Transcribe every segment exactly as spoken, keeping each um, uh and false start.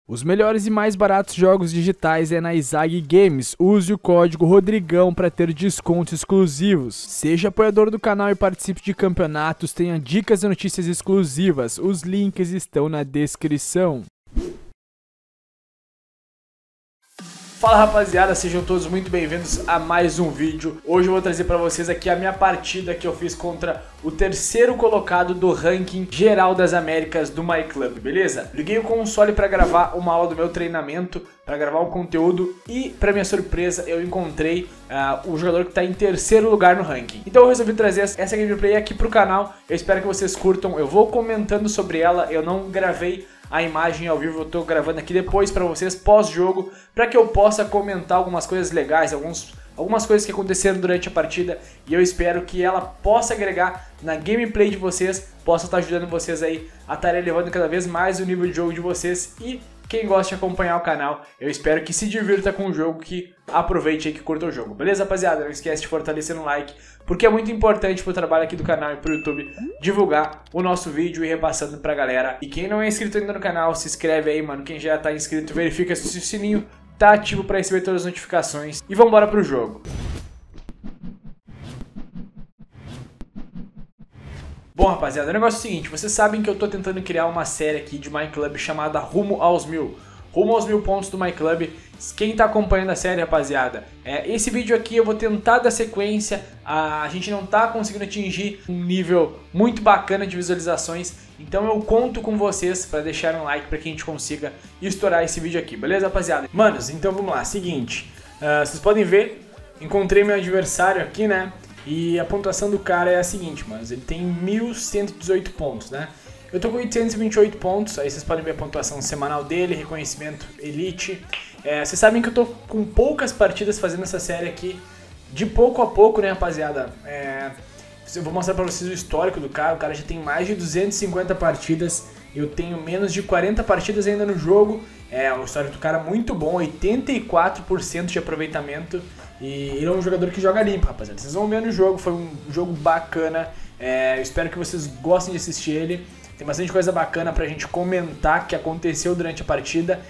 Os melhores e mais baratos jogos digitais é na Izag Games. Use o código Rodrigão para ter descontos exclusivos. Seja apoiador do canal e participe de campeonatos, tenha dicas e notícias exclusivas. Os links estão na descrição. Fala rapaziada, sejam todos muito bem-vindos a mais um vídeo. Hoje eu vou trazer pra vocês aqui a minha partida que eu fiz contra o terceiro colocado do ranking geral das Américas do MyClub, beleza? Liguei o console pra gravar uma aula do meu treinamento, pra gravar um conteúdo e, pra minha surpresa, eu encontrei uh, o jogador que tá em terceiro lugar no ranking. Então eu resolvi trazer essa gameplay aqui pro canal, eu espero que vocês curtam, eu vou comentando sobre ela, eu não gravei a imagem ao vivo, eu tô gravando aqui depois pra vocês, pós-jogo, pra que eu possa comentar algumas coisas legais, alguns, algumas coisas que aconteceram durante a partida, e eu espero que ela possa agregar na gameplay de vocês, possa estar ajudando vocês aí a estar elevando cada vez mais o nível de jogo de vocês. E quem gosta de acompanhar o canal, eu espero que se divirta com o jogo, que aproveite e que curta o jogo. Beleza, rapaziada? Não esquece de fortalecer no like, porque é muito importante pro trabalho aqui do canal e pro YouTube divulgar o nosso vídeo e repassando pra galera. E quem não é inscrito ainda no canal, se inscreve aí, mano. Quem já tá inscrito, verifica se o sininho tá ativo pra receber todas as notificações. E vambora pro jogo. Bom, rapaziada, o negócio é o seguinte, vocês sabem que eu tô tentando criar uma série aqui de MyClub chamada Rumo aos Mil. Rumo aos Mil pontos do MyClub. Quem tá acompanhando a série, rapaziada, é, esse vídeo aqui eu vou tentar dar sequência. A, a gente não tá conseguindo atingir um nível muito bacana de visualizações, então eu conto com vocês pra deixar um like pra que a gente consiga estourar esse vídeo aqui, beleza, rapaziada? Manos, então vamos lá, seguinte, uh, vocês podem ver, encontrei meu adversário aqui, né? E a pontuação do cara é a seguinte, mano, ele tem mil cento e dezoito pontos, né? Eu tô com oitocentos e vinte e oito pontos, aí vocês podem ver a pontuação semanal dele, reconhecimento Elite. É, vocês sabem que eu tô com poucas partidas fazendo essa série aqui, de pouco a pouco, né, rapaziada? É, eu vou mostrar pra vocês o histórico do cara, o cara já tem mais de duzentas e cinquenta partidas, eu tenho menos de quarenta partidas ainda no jogo. É, o histórico do cara é muito bom, oitenta e quatro por cento de aproveitamento. E ele é um jogador que joga limpo, rapaziada. Vocês vão ver no jogo, foi um jogo bacana. É, eu espero que vocês gostem de assistir ele. Tem bastante coisa bacana pra gente comentar que aconteceu durante a partida.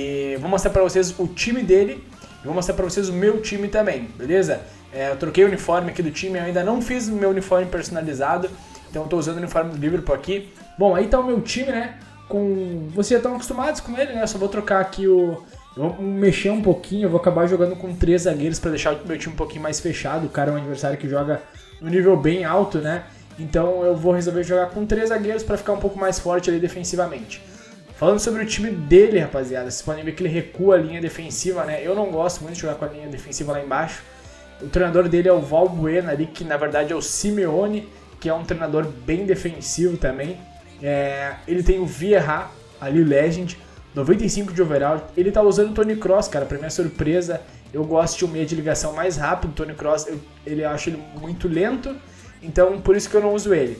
E vou mostrar pra vocês o time dele e vou mostrar pra vocês o meu time também, beleza? É, eu troquei o uniforme aqui do time, eu ainda não fiz o meu uniforme personalizado, então eu tô usando o uniforme do Liverpool aqui. Bom, aí tá o meu time, né? Com... Vocês já estão acostumados com ele, né? Eu só vou trocar aqui o... Eu vou mexer um pouquinho, eu vou acabar jogando com três zagueiros para deixar o meu time um pouquinho mais fechado. O cara é um adversário que joga no nível bem alto, né? Então eu vou resolver jogar com três zagueiros para ficar um pouco mais forte ali defensivamente. Falando sobre o time dele, rapaziada, vocês podem ver que ele recua a linha defensiva, né? Eu não gosto muito de jogar com a linha defensiva lá embaixo. O treinador dele é o Valbuena ali, que na verdade é o Simeone, que é um treinador bem defensivo também. É... Ele tem o Vieira ali, o Legend, noventa e cinco de overall. Ele tá usando o Tony Kroos, cara, pra minha surpresa. Eu gosto de um meio de ligação mais rápido. O Tony Kroos, eu, ele, eu acho ele muito lento, então por isso que eu não uso ele.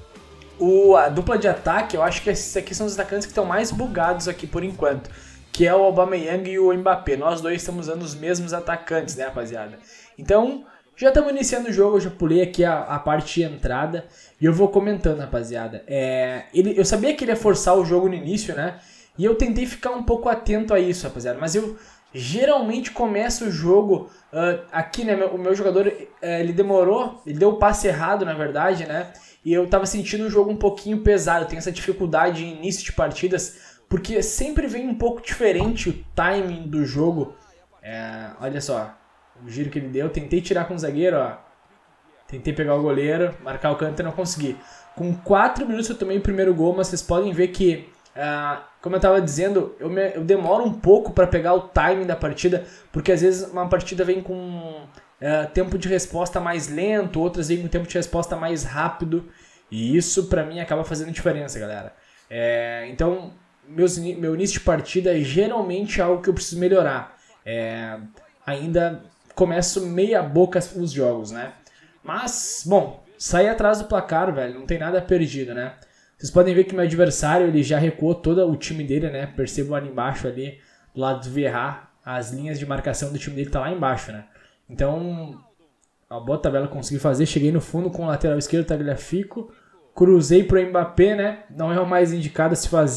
O, a dupla de ataque, eu acho que esses aqui são os atacantes que estão mais bugados aqui por enquanto, que é o Aubameyang e o Mbappé. Nós dois estamos usando os mesmos atacantes, né, rapaziada? Então, já estamos iniciando o jogo, eu já pulei aqui a, a parte de entrada e eu vou comentando, rapaziada. É, ele, eu sabia que ele ia forçar o jogo no início, né? E eu tentei ficar um pouco atento a isso, rapaziada. Mas eu geralmente começo o jogo uh, aqui, né? O meu jogador, uh, ele demorou, ele deu o passe errado, na verdade, né? E eu tava sentindo o jogo um pouquinho pesado. Eu tenho essa dificuldade em início de partidas, porque sempre vem um pouco diferente o timing do jogo. É, olha só, o giro que ele deu. Tentei tirar com o zagueiro, ó. Tentei pegar o goleiro, marcar o canto e não consegui. Com quatro minutos eu tomei o primeiro gol, mas vocês podem ver que... Uh, como eu estava dizendo, eu, me, eu demoro um pouco para pegar o timing da partida, porque às vezes uma partida vem com uh, tempo de resposta mais lento, outras vem com tempo de resposta mais rápido, e isso para mim acaba fazendo diferença, galera. É, então, meus, meu início de partida é geralmente algo que eu preciso melhorar. É, ainda começo meia boca os jogos, né? Mas, bom, sair atrás do placar, velho, não tem nada perdido, né? Vocês podem ver que meu adversário, ele já recuou todo o time dele, né? Percebam ali embaixo, ali, do lado do Vieira, as linhas de marcação do time dele tá lá embaixo, né? Então, a boa tabela consegui fazer. Cheguei no fundo com o lateral esquerdo, Tagliafico. Cruzei pro Mbappé, né? Não é o mais indicado a se fazer.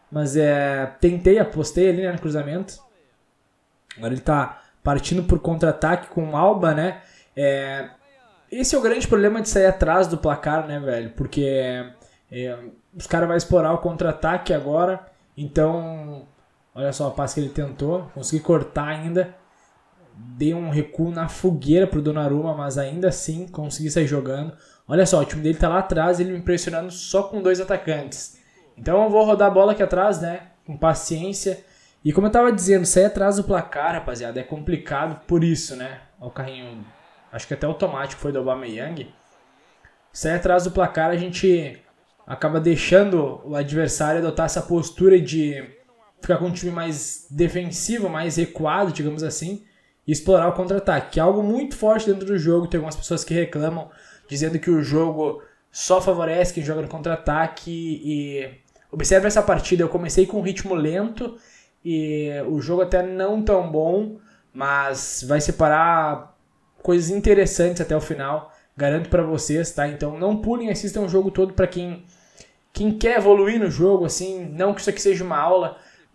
Mas é, tentei, apostei ali, né, no cruzamento. Agora ele tá partindo por contra-ataque com o Alba, né? É, esse é o grande problema de sair atrás do placar, né, velho? Porque é, os caras vão explorar o contra-ataque agora. Então, olha só o passe que ele tentou. Consegui cortar ainda. Dei um recuo na fogueira pro Donnarumma, mas ainda assim consegui sair jogando. Olha só, o time dele tá lá atrás, ele me impressionando só com dois atacantes. Então eu vou rodar a bola aqui atrás, né? Com paciência. E como eu tava dizendo, sair atrás do placar, rapaziada, é complicado por isso, né? Olha o carrinho, acho que até automático foi do Aubameyang. Sair atrás do placar, a gente acaba deixando o adversário adotar essa postura de ficar com um time mais defensivo, mais recuado, digamos assim, e explorar o contra-ataque, que é algo muito forte dentro do jogo. Tem algumas pessoas que reclamam, dizendo que o jogo só favorece quem joga no contra-ataque. E observe essa partida, eu comecei com um ritmo lento e o jogo até não tão bom, mas vai separar coisas interessantes até o final, garanto pra vocês, tá? Então não pulem, assistam o jogo todo pra quem, quem quer evoluir no jogo, assim, não que isso aqui seja uma aula,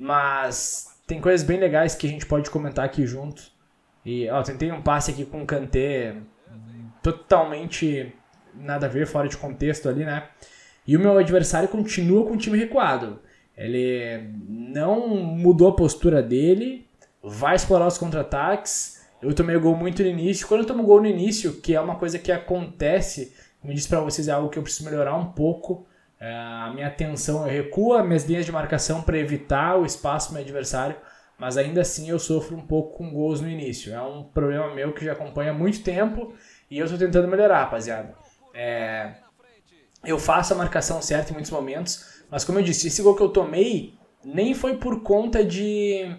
mas tem coisas bem legais que a gente pode comentar aqui juntos. E, ó, tentei um passe aqui com o Kanté totalmente nada a ver, fora de contexto ali, né? E o meu adversário continua com o time recuado. Ele não mudou a postura dele, vai explorar os contra-ataques. Eu tomei o gol muito no início. Quando eu tomo gol no início, que é uma coisa que acontece, como eu disse pra vocês, é algo que eu preciso melhorar um pouco. É, a minha atenção, eu recuo as minhas linhas de marcação para evitar o espaço do meu adversário. Mas ainda assim eu sofro um pouco com gols no início. É um problema meu que já acompanha há muito tempo e eu estou tentando melhorar, rapaziada. É... Eu faço a marcação certa em muitos momentos, mas como eu disse, esse gol que eu tomei nem foi por conta de,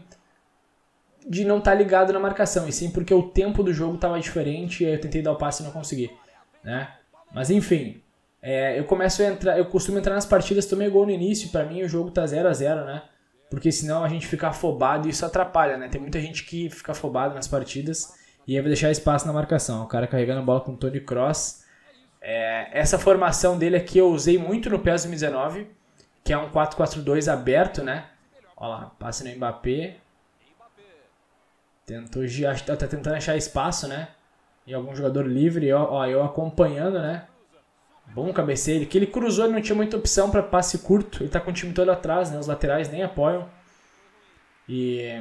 de não estar ligado na marcação, e sim porque o tempo do jogo estava diferente e aí eu tentei dar o passe e não consegui, né? Mas enfim, é... eu começo a entrar, eu costumo entrar nas partidas, tomei gol no início, para mim o jogo tá zero a zero, né? Porque senão a gente fica afobado e isso atrapalha, né? Tem muita gente que fica afobado nas partidas e aí vai deixar espaço na marcação. O cara carregando a bola com o Toni Kroos. É, essa formação dele aqui eu usei muito no P E S dois mil e dezenove, que é um quatro quatro dois aberto, né? Olha lá, passe no Mbappé. Tentou, tá tentando achar espaço, né? E algum jogador livre, ó, ó, eu acompanhando, né? Bom cabeceio, que ele cruzou, ele não tinha muita opção para passe curto. Ele tá com o time todo atrás, né? Os laterais nem apoiam. E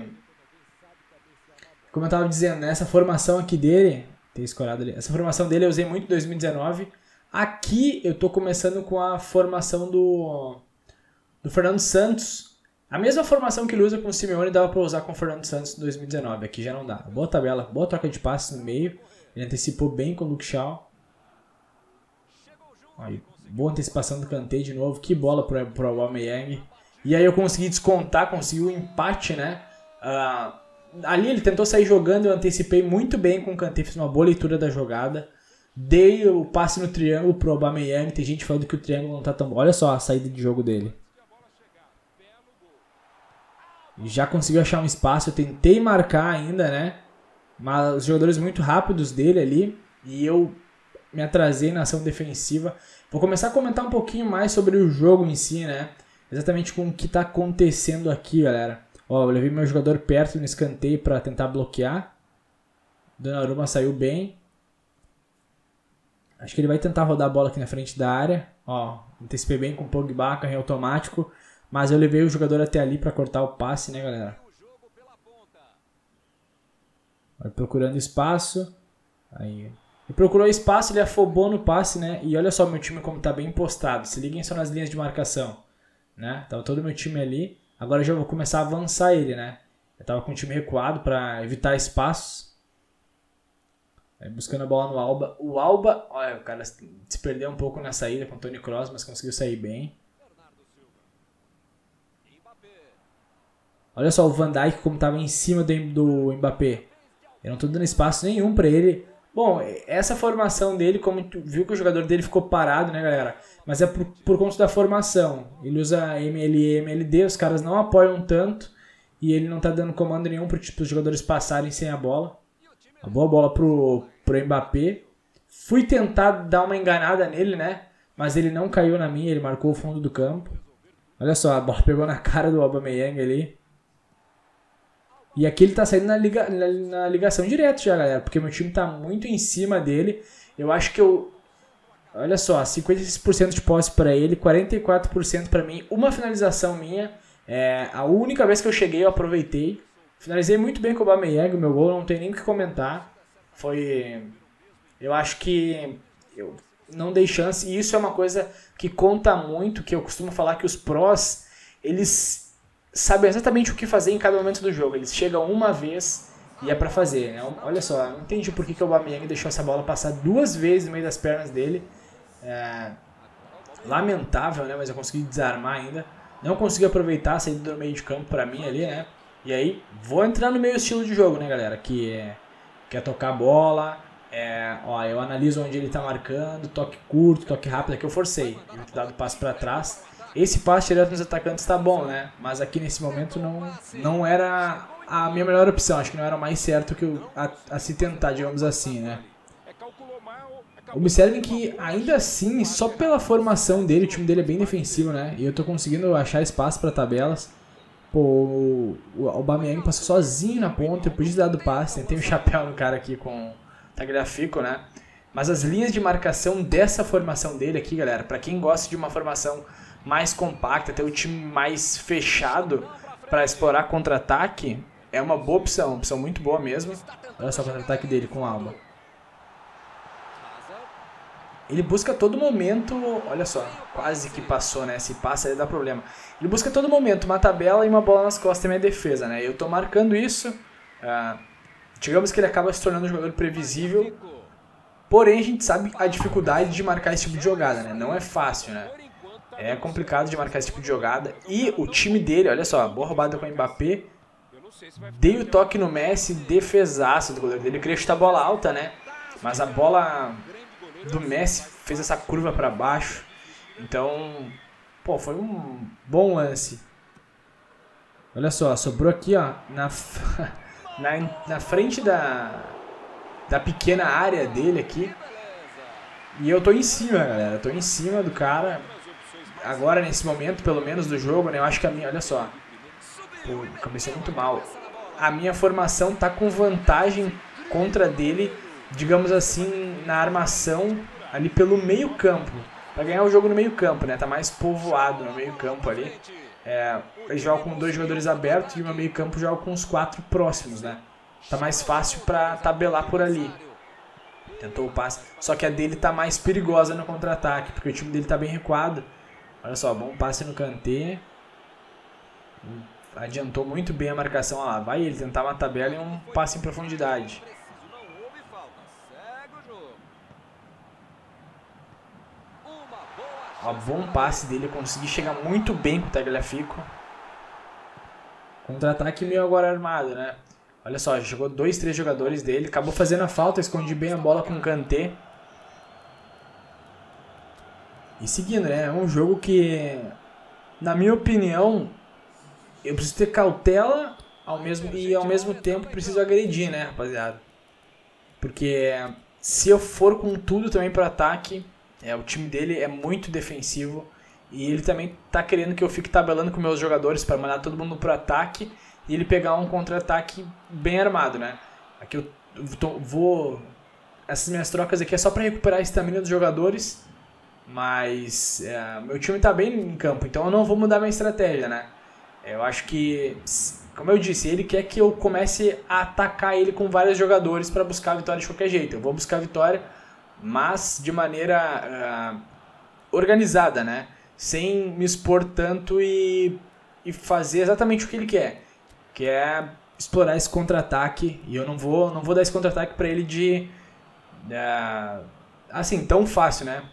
como eu tava dizendo, né? Essa formação aqui dele, tem escorado ali. Essa formação dele eu usei muito em dois mil e dezenove. Aqui eu tô começando com a formação do do Fernando Santos. A mesma formação que ele usa com o Simeone dava para usar com o Fernando Santos em dois mil e dezenove. Aqui já não dá. Boa tabela, boa troca de passes no meio. Ele antecipou bem com o Luke Shaw. Aí, boa antecipação do Kanté de novo. Que bola pro, pro Aubameyang. E aí eu consegui descontar, consegui o um empate, né? Uh, ali ele tentou sair jogando, eu antecipei muito bem com o Kanté, fiz uma boa leitura da jogada. Dei o passe no triângulo pro Aubameyang. Tem gente falando que o triângulo não tá tão bom. Olha só a saída de jogo dele. Já conseguiu achar um espaço, eu tentei marcar ainda, né? Mas os jogadores muito rápidos dele ali. E eu me atrasei na ação defensiva. Vou começar a comentar um pouquinho mais sobre o jogo em si, né? Exatamente com o que está acontecendo aqui, galera. Ó, eu levei meu jogador perto no escanteio para tentar bloquear. Donnarumma saiu bem. Acho que ele vai tentar rodar a bola aqui na frente da área. Ó, antecipei bem com o Pogba, carrinho automático. Mas eu levei o jogador até ali para cortar o passe, né, galera? Vai procurando espaço. Aí... Ele procurou espaço, ele afobou no passe, né? E olha só meu time como tá bem postado. Se liguem só nas linhas de marcação, né? Tava todo meu time ali. Agora eu já vou começar a avançar ele, né? Eu tava com o time recuado para evitar espaços. Aí buscando a bola no Alba. O Alba, olha, o cara se perdeu um pouco na saída com o Toni Kroos, mas conseguiu sair bem. Olha só o Van Dijk como tava em cima do, do Mbappé. Eu não tô dando espaço nenhum para ele. Bom, essa formação dele, como tu viu que o jogador dele ficou parado, né, galera? Mas é por, por conta da formação. Ele usa M L E, M L D, os caras não apoiam tanto. E ele não tá dando comando nenhum para os jogadores passarem sem a bola. Uma boa bola pro, pro Mbappé. Fui tentar dar uma enganada nele, né? Mas ele não caiu na minha, ele marcou o fundo do campo. Olha só, a bola pegou na cara do Aubameyang ali. E aqui ele tá saindo na, liga, na, na ligação direto já, galera. Porque meu time tá muito em cima dele. Eu acho que eu... Olha só, cinquenta e seis por cento de posse pra ele, quarenta e quatro por cento pra mim. Uma finalização minha. É, a única vez que eu cheguei eu aproveitei. Finalizei muito bem com o Aubameyang. O meu gol não tem nem o que comentar. Foi... Eu acho que... Eu não dei chance. E isso é uma coisa que conta muito. Que eu costumo falar que os prós... Eles... sabem exatamente o que fazer em cada momento do jogo. Eles chegam uma vez e é pra fazer, né? Olha só, não entendi por que, que o Aubameyang deixou essa bola passar duas vezes no meio das pernas dele. É... Lamentável, né? Mas eu consegui desarmar ainda. Não consegui aproveitar a saída do meio de campo pra mim ali, né? E aí, vou entrar no meu estilo de jogo, né, galera? Que é, que é tocar a bola. É, ó, eu analiso onde ele tá marcando, toque curto, toque rápido. Aqui eu forcei, eu dado o passo pra trás. Esse passe direto nos atacantes tá bom, né? Mas aqui nesse momento não, não era a minha melhor opção. Acho que não era o mais certo que eu, a, a se tentar, digamos assim, né? Observem que ainda assim, só pela formação dele, o time dele é bem defensivo, né? E eu tô conseguindo achar espaço pra tabelas. Pô, o, o Aubameyang passou sozinho na ponta, eu podia ter dado passe. Tem um chapéu no cara aqui com Tagliafico, né? Mas as linhas de marcação dessa formação dele aqui, galera, pra quem gosta de uma formação mais compacta, ter o time mais fechado para explorar contra-ataque, é uma boa opção, uma opção muito boa mesmo. Olha só o contra-ataque dele com o Alba. Ele busca a todo momento, olha só, quase que passou, né? Se passa aí dá problema. Ele busca a todo momento uma tabela e uma bola nas costas da minha defesa, né? Eu tô marcando isso. Uh, digamos que ele acaba se tornando um jogador previsível. Porém, a gente sabe a dificuldade de marcar esse tipo de jogada, né? Não é fácil, né? É complicado de marcar esse tipo de jogada. E o time dele, olha só, boa roubada com o Mbappé. Dei o toque no Messi, defesaço do goleiro dele. Eu queria chutar a bola alta, né? Mas a bola do Messi fez essa curva pra baixo. Então, pô, foi um bom lance. Olha só, sobrou aqui, ó, na, na, na frente da, da pequena área dele aqui. E eu tô em cima, galera. Eu tô em cima do cara. Agora, nesse momento, pelo menos, do jogo, né? Eu acho que a minha... Olha só. Pô, comecei muito mal. A minha formação tá com vantagem contra dele, digamos assim, na armação ali pelo meio campo. Pra ganhar o jogo no meio campo, né? Tá mais povoado no meio campo ali. É, ele joga com dois jogadores abertos e o meu meio campo joga com os quatro próximos, né? Tá mais fácil pra tabelar por ali. Tentou o passe. Só que a dele tá mais perigosa no contra-ataque, porque o time dele tá bem recuado. Olha só, bom passe no Kanté. Adiantou muito bem a marcação. Olha lá, vai ele tentar uma tabela e um passe em profundidade. Ó, bom passe dele, consegui chegar muito bem com o Tagliafico. Contra-ataque meio agora armado, né? Olha só, jogou dois, três jogadores dele. Acabou fazendo a falta, escondi bem a bola com o Kanté. E seguindo, né? É um jogo que, na minha opinião, eu preciso ter cautela ao mesmo, e ao mesmo tempo preciso agredir, né, rapaziada? Porque se eu for com tudo também para ataque, é, o time dele é muito defensivo. E ele também tá querendo que eu fique tabelando com meus jogadores para mandar todo mundo pro ataque e ele pegar um contra-ataque bem armado, né? Aqui eu tô, vou... Essas minhas trocas aqui é só para recuperar a estamina dos jogadores. Mas é, meu time tá bem em campo, então eu não vou mudar minha estratégia, né? Eu acho que, como eu disse, ele quer que eu comece a atacar ele com vários jogadores para buscar a vitória de qualquer jeito. Eu vou buscar a vitória, mas de maneira uh, organizada, né? Sem me expor tanto e, e fazer exatamente o que ele quer, que é explorar esse contra-ataque. E eu não vou, não vou dar esse contra-ataque para ele de uh, assim, tão fácil, né?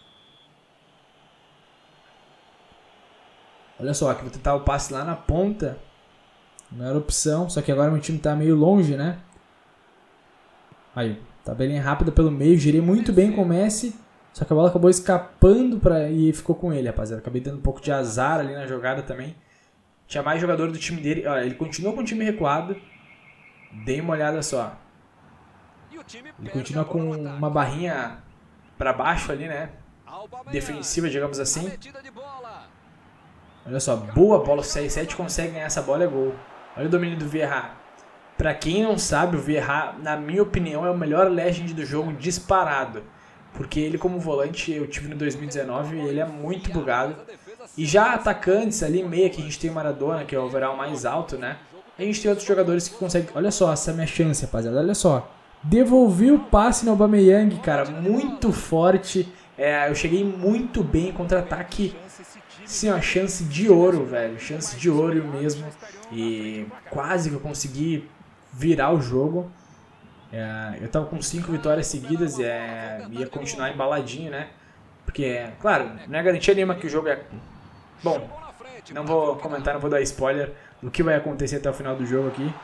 Olha só, aqui vou tentar o passe lá na ponta. Não era opção, só que agora meu time tá meio longe, né? Aí, tabelinha rápida pelo meio, girei muito bem com o Messi. Só que a bola acabou escapando pra... e ficou com ele, rapaziada. Acabei dando um pouco de azar ali na jogada também. Tinha mais jogador do time dele. Olha, ele continuou com o time recuado. Dei uma olhada só. Ele continua com uma barrinha pra baixo ali, né? Defensiva, digamos assim. Olha só, boa bola, o C R sete consegue ganhar essa bola, é gol. Olha o domínio do Vieira. Pra quem não sabe, o Vieira, na minha opinião, é o melhor legend do jogo disparado. Porque ele como volante, eu tive no dois mil e dezenove, ele é muito bugado. E já atacantes ali, meia, que a gente tem o Maradona, que é o overall mais alto, né? A gente tem outros jogadores que conseguem... Olha só, essa é a minha chance, rapaziada, olha só. Devolvi o passe no Aubameyang, cara, muito forte. É, eu cheguei muito bem, contra-ataque, sim, ó, chance de ouro, velho, chance de ouro mesmo. E quase que eu consegui virar o jogo. É, eu tava com cinco vitórias seguidas e é, ia continuar embaladinho, né? Porque, claro, não é garantia nenhuma que o jogo é... Bom, não vou comentar, não vou dar spoiler do que vai acontecer até o final do jogo aqui.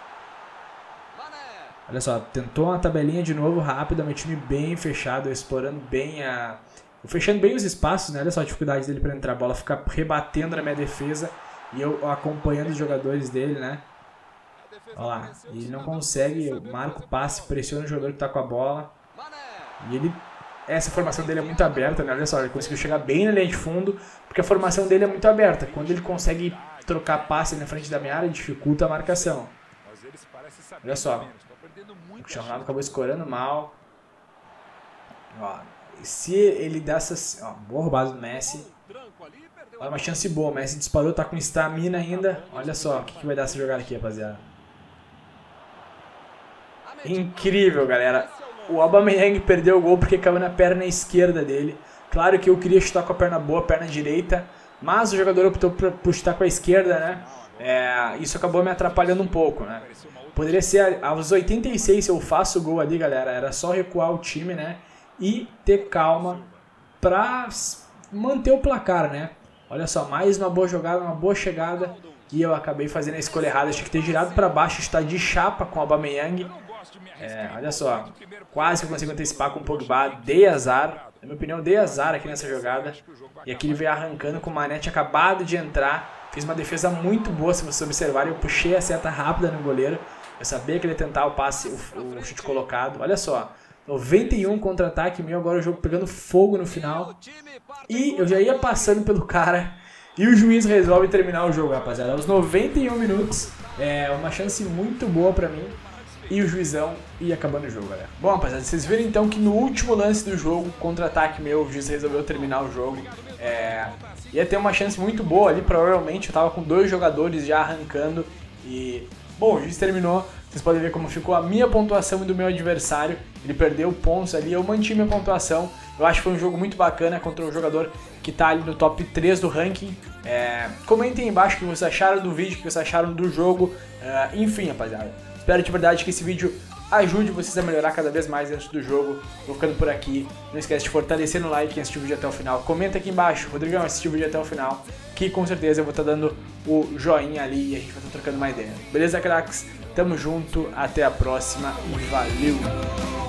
Olha só, tentou uma tabelinha de novo rápida, meu time bem fechado, explorando bem a... Fechando bem os espaços, né? Olha só a dificuldade dele para entrar, a bola fica rebatendo na minha defesa e eu acompanhando os jogadores dele, né? Olha lá, ele não consegue, marca o passe, pressiona o jogador que tá com a bola. E ele... Essa formação dele é muito aberta, né? Olha só, ele conseguiu chegar bem na linha de fundo, porque a formação dele é muito aberta. Quando ele consegue trocar passe na frente da minha área, dificulta a marcação. Olha só, o Cristiano Ronaldo acabou escorando mal. Ó, se ele dá essas... Ó, boa roubada do Messi. Olha, uma chance boa, o Messi disparou, tá com estamina ainda. Olha só, o que, que vai dar essa jogada aqui, rapaziada. Incrível, galera. O Aubameyang perdeu o gol porque caiu na perna esquerda dele. Claro que eu queria chutar com a perna boa, a perna direita, mas o jogador optou por chutar com a esquerda, né? É, isso acabou me atrapalhando um pouco, né? Poderia ser aos oitenta e seis se eu faço o gol ali, galera. Era só recuar o time, né? E ter calma pra manter o placar, né? Olha só, mais uma boa jogada, uma boa chegada. E eu acabei fazendo a escolha errada. Tinha que ter girado pra baixo, está de chapa com o Aubameyang. É, olha só, quase que eu consigo antecipar com o Pogba, dei azar, na minha opinião dei azar aqui nessa jogada. E aqui ele veio arrancando com o Mané, tinha acabado de entrar, fiz uma defesa muito boa, se vocês observarem, eu puxei a seta rápida no goleiro, eu sabia que ele ia tentar o passe, o, o chute colocado, olha só, noventa e um contra-ataque meu, agora o jogo pegando fogo no final, e eu já ia passando pelo cara, e o juiz resolve terminar o jogo, rapaziada, aos noventa e um minutos, é uma chance muito boa pra mim. E o juizão ia acabando o jogo, galera. Bom, rapaziada, vocês viram então que no último lance do jogo, contra-ataque meu, o juiz resolveu terminar o jogo. É... Ia ter uma chance muito boa ali, provavelmente eu tava com dois jogadores já arrancando. E, bom, o juiz terminou. Vocês podem ver como ficou a minha pontuação e do meu adversário. Ele perdeu pontos ali, eu mantive minha pontuação. Eu acho que foi um jogo muito bacana contra um jogador que tá ali no top três do ranking. É... Comentem aí embaixo o que vocês acharam do vídeo, o que vocês acharam do jogo. É... Enfim, rapaziada. Espero de verdade que esse vídeo ajude vocês a melhorar cada vez mais dentro do jogo. Vou ficando por aqui. Não esquece de fortalecer no like quem assistiu o vídeo até o final. Comenta aqui embaixo, Rodrigão assistiu o vídeo até o final, que com certeza eu vou estar dando o joinha ali e a gente vai estar trocando uma ideia. Beleza, cracks? Tamo junto, até a próxima e valeu!